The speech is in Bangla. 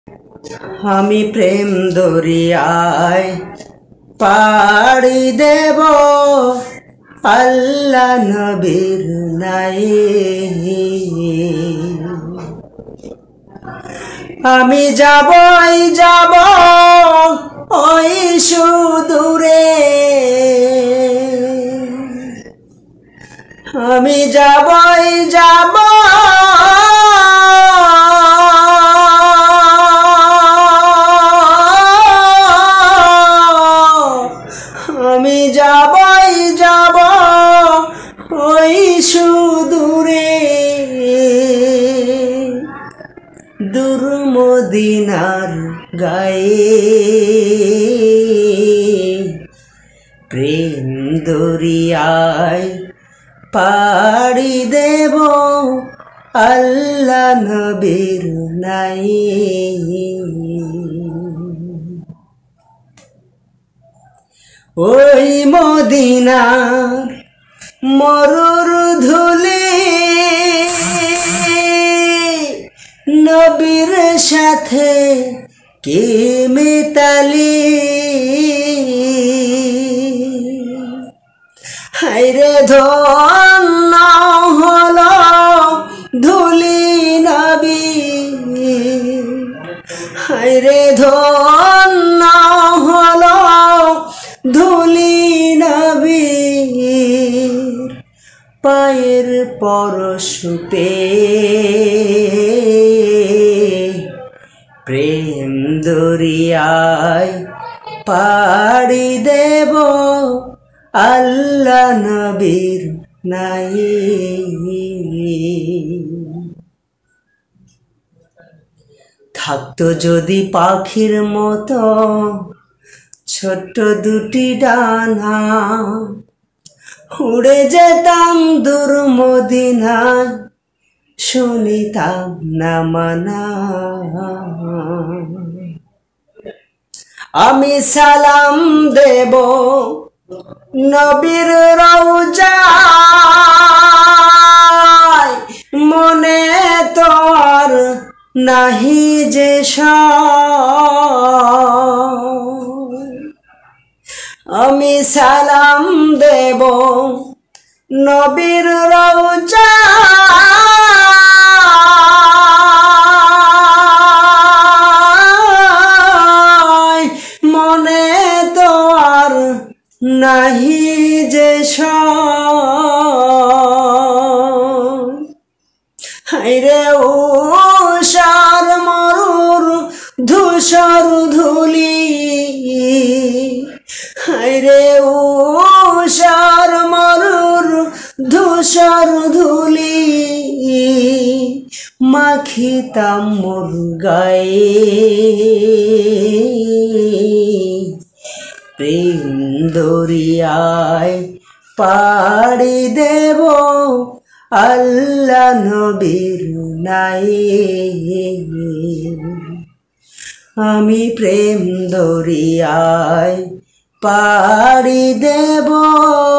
আমি প্রেম দরিয়ায় পাড়ি দেব আল্লাহ নবীর নাই। আমি যাবই যাব ওই সুদূরে, আমি যাবই যাব আমি যাবই যাব ওই সুদূরে, দূর মদিনার গায়ে প্রেম দরিয়ায় পাড়ি দেব আল্লাহ নবীর নাই। ওই মদিনার মরুর ধুলি নবীর সাথে কি মিতালি, হায়রে ধন্য হলো ধুলি নবী, হায়রে ধন্য হলো ধুলি নবী, পায়ের পরশ পেয়ে প্রেম দরিয়ায় পাড়ি দেব আল্লাহ নবীর নাই। থাকতো যদি পাখির মতো ছোট্ট দুটি ডানা, উড়ে যেতাম দূর মদিনায় শুনিতাম না মানা। আমি সালাম দেব নবীর রওজায়, মনে তো আর নাহি যে আমি সালাম দেব নবীর রওজায়, মনে তো আর নাহি যে হায়রে উষার মরুর ধূসর ধুলি, হায়রে উষার মরুর ধূসর ধুলি, মাখিতাম মোর গায়ে প্রেম দরিয়ায় পাড়ি দেব আল্লাহ নবীর নাই। আমি প্রেম দরিয়ায় পাড়ি দেব